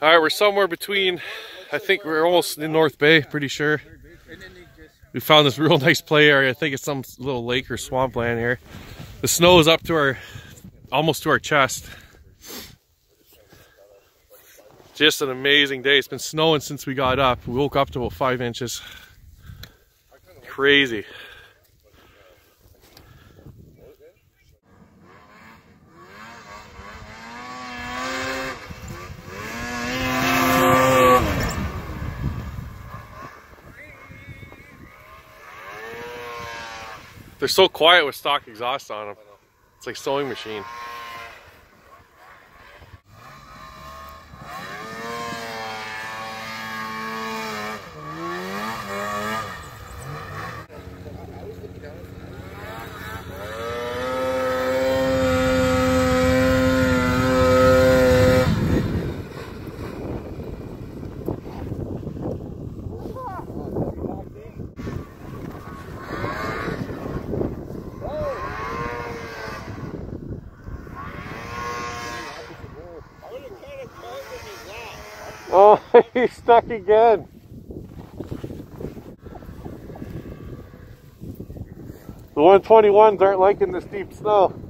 All right, we're somewhere between, I think we're almost in North Bay, pretty sure. We found this real nice play area. I think it's some little lake or swampland here. The snow is up to our, almost to our chest. Just an amazing day. It's been snowing since we got up. We woke up to about 5 inches. Crazy. They're so quiet with stock exhaust on them. It's like a sewing machine. Oh, he's stuck again. The 121s aren't liking this deep snow.